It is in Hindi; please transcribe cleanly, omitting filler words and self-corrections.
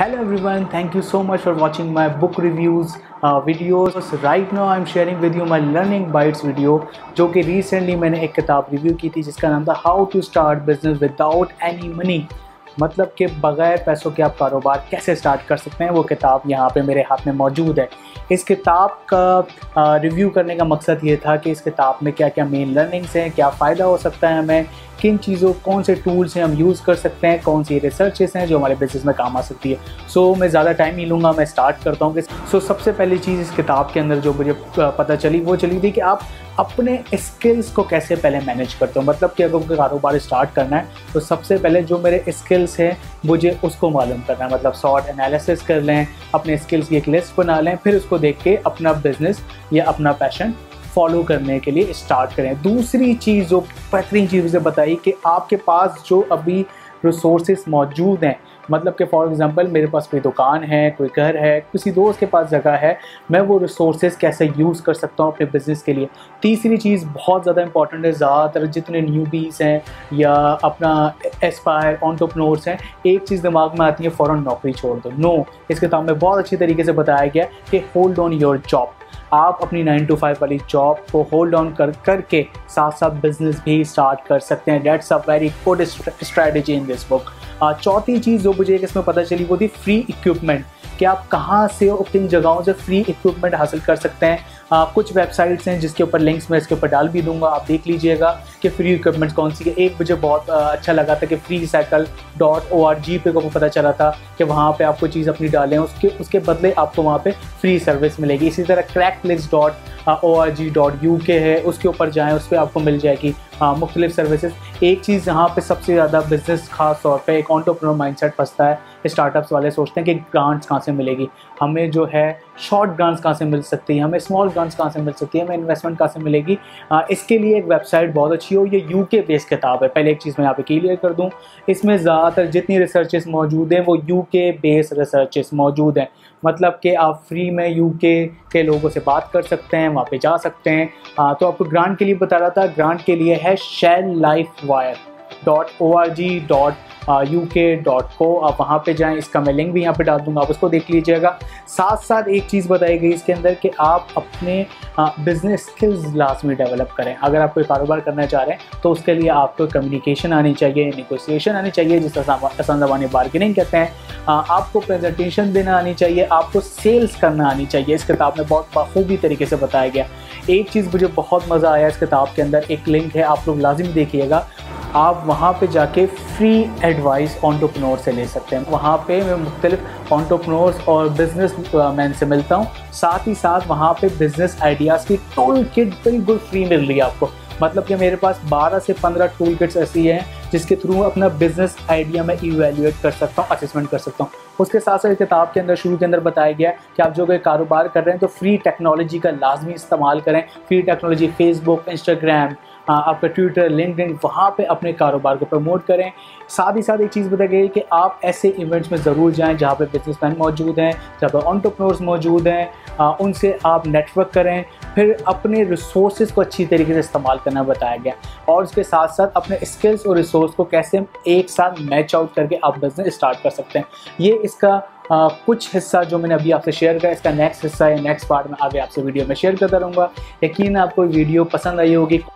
Hello everyone, thank you so much for watching my book reviews videos. Right now I'm sharing with you my Learning Bites video जो कि recently मैंने एक किताब रिव्यू की थी जिसका नाम था How to Start Business Without Any Money। मतलब कि बगैर पैसों के आप कारोबार कैसे स्टार्ट कर सकते हैं, वो किताब यहाँ पे मेरे हाथ में मौजूद है। इस किताब का रिव्यू करने का मकसद ये था कि इस किताब में क्या क्या मेन लर्निंग्स हैं, क्या फ़ायदा हो सकता है हमें, किन चीज़ों कौन से टूल्स हैं हम यूज़ कर सकते हैं, कौन सी रिसर्चेस हैं जो हमारे बिज़नेस में काम आ सकती है। मैं ज़्यादा टाइम नहीं लूँगा, मैं स्टार्ट करता हूँ कि सबसे पहली चीज़ इस किताब के अंदर जो मुझे पता चली वो चली थी कि आप अपने स्किल्स को कैसे पहले मैनेज करते हो। मतलब कि अगर कोई कारोबार स्टार्ट करना है तो सबसे पहले जो मेरे स्किल्स हैं मुझे उसको मालूम करना है। मतलब शॉर्ट एनालिसिस कर लें, अपने स्किल्स की एक लिस्ट बना लें, फिर उसको देख के अपना बिजनेस या अपना पैशन फॉलो करने के लिए स्टार्ट करें। दूसरी चीज़ जो बेहतरीन चीज़ मुझे बताई कि आपके पास जो अभी रिसोर्सेज मौजूद हैं, मतलब कि फॉर एग्जांपल मेरे पास कोई दुकान है, कोई घर है, किसी दोस्त के पास जगह है, मैं वो रिसोर्सेज कैसे यूज़ कर सकता हूँ अपने बिज़नेस के लिए। तीसरी चीज़ बहुत ज़्यादा इंपॉर्टेंट है, ज़्यादातर जितने न्यूबीज़ हैं या अपना एस्पायर एंटरप्रेन्योर्स हैं, एक चीज़ दिमाग में आती है, फ़ौरन नौकरी छोड़ दो। नो, इस किताब में बहुत अच्छी तरीके से बताया गया कि होल्ड ऑन योर जॉब। आप अपनी 9 to 5 वाली जॉब को होल्ड ऑन करके साथ साथ बिजनेस भी स्टार्ट कर सकते हैं। That's a very good strategy in this book. चौथी चीज़ जो मुझे इसमें पता चली वो थी फ्री इक्विपमेंट, कि आप कहाँ से और किन जगहों से फ्री इक्विपमेंट हासिल कर सकते हैं। कुछ वेबसाइट्स हैं जिसके ऊपर लिंक्स मैं इसके ऊपर डाल भी दूंगा, आप देख लीजिएगा कि फ्री इक्विपमेंट्स कौन सी है। एक मुझे बहुत अच्छा लगा था कि freecycle.org पे को पता चला था कि वहाँ पे आपको चीज़ अपनी डालें, उसके बदले आपको वहाँ पे फ्री सर्विस मिलेगी। इसी तरह cracklist.org.uk है, उसके ऊपर जाएँ, उस पर आपको मिल जाएगी मुख्तलिफ सर्विसेज। एक चीज़ जहाँ पे सबसे ज़्यादा बिजनेस खास तौर पे एक एंटरप्रेन्योर माइंडसेट फंसता है, स्टार्टअप्स वाले सोचते हैं कि ग्रांट्स कहाँ से मिलेगी, हमें जो है शॉर्ट ग्रांट्स कहाँ से मिल सकती है, हमें स्मॉल ग्रांट्स कहाँ से मिल सकती है, हमें इन्वेस्टमेंट कहाँ से मिलेगी। इसके लिए एक वेबसाइट बहुत अच्छी हो, ये यूके बेस्ड किताब है। पहले एक चीज़ मैं यहाँ पे क्लियर कर दूँ, इसमें ज़्यादातर जितनी रिसर्चेस मौजूद हैं वो यूके बेस्ड रिसर्चेस मौजूद हैं। मतलब कि आप फ्री में यूके के लोगों से बात कर सकते हैं, वहाँ पे जा सकते हैं। तो आपको ग्रांट के लिए बता रहा था, ग्रांट के लिए है shellifewire.org.uk.co, आप वहाँ पे जाएं, इसका मैं लिंक भी यहाँ पे डाल दूँगा, आप उसको देख लीजिएगा। साथ साथ एक चीज़ बताई गई इसके अंदर कि आप अपने बिजनेस स्किल्स लाजमी डेवलप करें। अगर आप कोई कारोबार करना चाह रहे हैं तो उसके लिए आपको कम्युनिकेशन आनी चाहिए, नेगोशिएशन आनी चाहिए, जिस आसान ज़बानी बार्गेनिंग कहते हैं। आपको प्रेजेंटेशन देना आनी चाहिए, आपको सेल्स करना आनी चाहिए। इस किताब में बहुत बखूबी तरीके से बताया गया। एक चीज़ मुझे बहुत मज़ा आया इस किताब के अंदर, एक लिंक है, आप लोग लाजिम देखिएगा। आप वहाँ पे जाके फ्री एडवाइस एंटरप्रेन्योर से ले सकते हैं। वहाँ पे मैं मुख्तलिफ एंटरप्रेन्योर्स और बिजनेस मैन से मिलता हूँ, साथ ही साथ वहाँ पे बिजनेस आइडियाज़ की टूल किट बिल्कुल फ्री मिल रही है आपको। मतलब कि मेरे पास 12 से 15 टूल किट्स ऐसी हैं जिसके थ्रू अपना बिजनेस आइडिया में इवैल्यूएट कर सकता हूँ, असेसमेंट कर सकता हूँ। उसके साथ साथ किताब के अंदर शुरू के अंदर बताया गया कि आप जो कोई कारोबार कर रहे हैं तो फ्री टेक्नोलॉजी का लाजमी इस्तेमाल करें। फ्री टेक्नोलॉजी फेसबुक, इंस्टाग्राम, आपका ट्विटर, लिंक्डइन, वहाँ पे अपने कारोबार को प्रमोट करें। साथ ही साथ एक चीज़ बताई गई कि आप ऐसे इवेंट्स में ज़रूर जाएं जहाँ पे बिजनेसमैन मौजूद हैं, जहाँ पे एंटरप्रेन्योर्स मौजूद हैं, उनसे आप नेटवर्क करें, फिर अपने रिसोर्सेज को अच्छी तरीके से इस्तेमाल करना बताया गया। और उसके साथ साथ अपने स्किल्स और रिसोर्स को कैसे एक साथ मैच आउट करके आप बिजनेस स्टार्ट कर सकते हैं। ये इसका कुछ हिस्सा जो मैंने अभी आपसे शेयर किया, इसका नेक्स्ट हिस्सा या नेक्स्ट पार्ट में आगे आपसे वीडियो में शेयर करता रहूँगा। यकीन आपको वीडियो पसंद आई होगी।